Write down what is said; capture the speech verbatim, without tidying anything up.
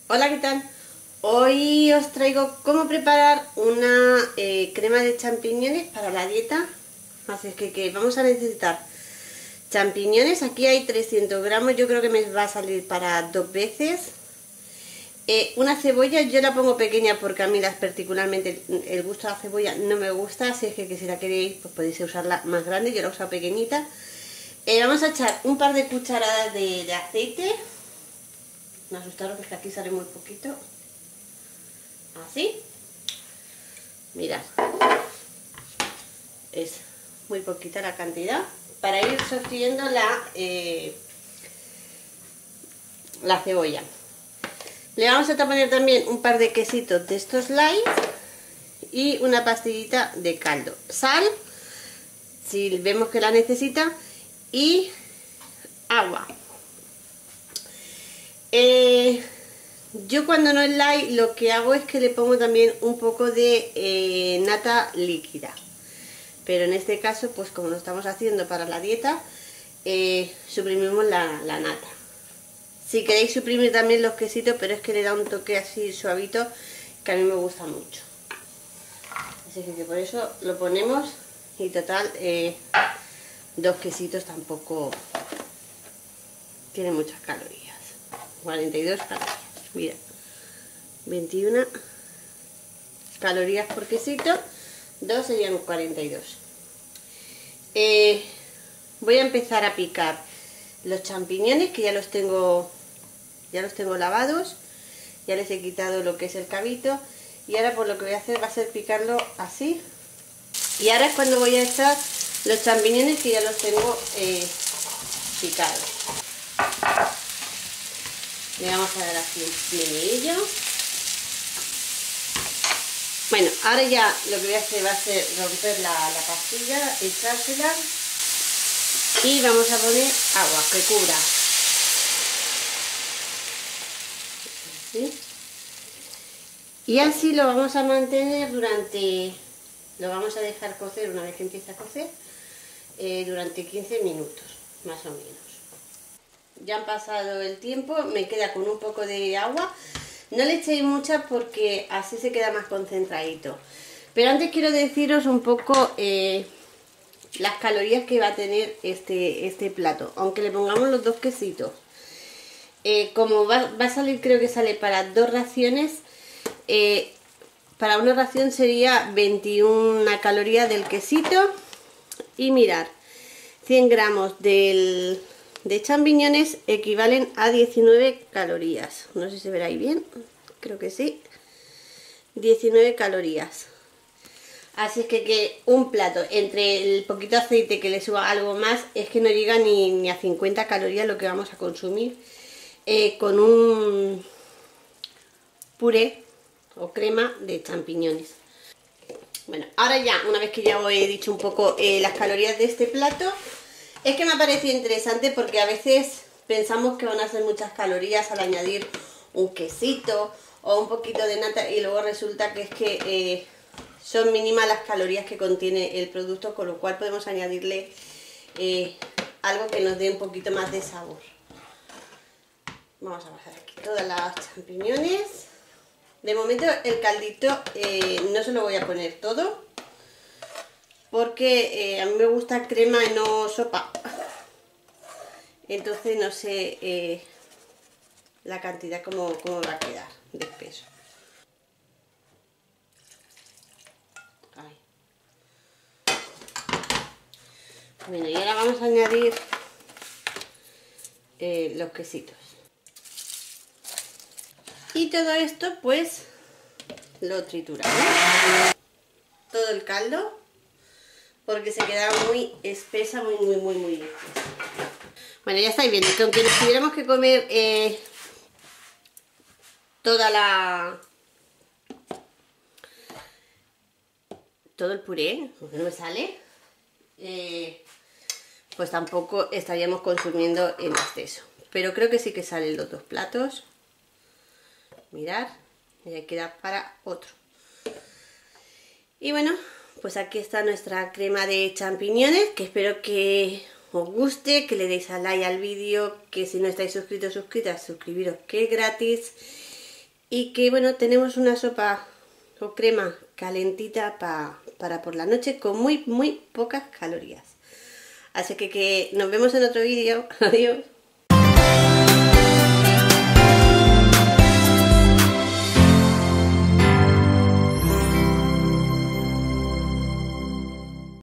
Hola, ¿qué tal? Hoy os traigo cómo preparar una eh, crema de champiñones para la dieta. Así que, que vamos a necesitar champiñones. Aquí hay trescientos gramos, yo creo que me va a salir para dos veces. Eh, una cebolla, yo la pongo pequeña porque a mí las, particularmente el gusto de la cebolla no me gusta. Así es que, que si la queréis pues podéis usarla más grande, yo la uso pequeñita. Eh, vamos a echar un par de cucharadas de, de aceite. No asustaros que aquí sale muy poquito. Así. Mirad. Es muy poquita la cantidad. Para ir sofriendo la, eh, la cebolla. Le vamos a poner también un par de quesitos de estos light y una pastillita de caldo. Sal, si vemos que la necesita, y agua. Eh, yo cuando no es light lo que hago es que le pongo también un poco de eh, nata líquida. Pero en este caso, pues como lo estamos haciendo para la dieta, eh, suprimimos la, la nata. Si queréis suprimir también los quesitos, pero es que le da un toque así suavito que a mí me gusta mucho. Así que, que por eso lo ponemos y total, eh, dos quesitos tampoco tiene muchas calorías. cuarenta y dos calorías, mira, veintiuna calorías por quesito, dos serían cuarenta y dos. Eh, voy a empezar a picar los champiñones, que ya los tengo ya los tengo lavados, ya les he quitado lo que es el cabito, y ahora pues lo que voy a hacer va a ser picarlo así. Y ahora es cuando voy a echar los champiñones que ya los tengo eh, picados. Le vamos a dar así un plenillo. Bueno, ahora ya lo que voy a hacer va a ser romper la, la pastilla, echársela y vamos a poner agua que cubra. ¿Sí? Y así lo vamos a mantener durante, lo vamos a dejar cocer una vez que empiece a cocer, eh, durante quince minutos, más o menos. Ya han pasado el tiempo, me queda con un poco de agua. No le echéis mucha porque así se queda más concentradito. Pero antes quiero deciros un poco eh, las calorías que va a tener este, este plato. Aunque le pongamos los dos quesitos. Eh, como va, va a salir, creo que sale para dos raciones. Eh, para una ración sería veintiuna calorías del quesito. Y mirad, cien gramos del... de champiñones equivalen a diecinueve calorías. No sé si se verá ahí bien, creo que sí. diecinueve calorías. Así es que, que un plato, entre el poquito aceite que le suba algo más, es que no llega ni, ni a cincuenta calorías lo que vamos a consumir eh, con un puré o crema de champiñones. Bueno, ahora ya, una vez que ya os he dicho un poco eh, las calorías de este plato, es que me ha parecido interesante porque a veces pensamos que van a ser muchas calorías al añadir un quesito o un poquito de nata y luego resulta que es que eh, son mínimas las calorías que contiene el producto, con lo cual podemos añadirle eh, algo que nos dé un poquito más de sabor. Vamos a bajar aquí todas las champiñones. De momento el caldito eh, no se lo voy a poner todo, porque eh, a mí me gusta crema y no sopa. Entonces no sé eh, la cantidad como, como va a quedar de espeso. Ahí. Bueno, y ahora vamos a añadir eh, los quesitos. Y todo esto pues lo trituramos. Todo el caldo, porque se queda muy espesa, muy, muy, muy, muy espesa. Bueno, ya estáis viendo que aunque nos tuviéramos que comer eh, toda la... todo el puré, porque no me sale, eh, pues tampoco estaríamos consumiendo en exceso. Pero creo que sí que salen los dos platos. Mirad, ya queda para otro. Y bueno, pues aquí está nuestra crema de champiñones, que espero que os guste, que le deis a like al vídeo, que si no estáis suscritos, suscritas, suscribiros, que es gratis. y que bueno, tenemos una sopa o crema calentita pa, para por la noche con muy muy pocas calorías. Así que, que nos vemos en otro vídeo. Adiós.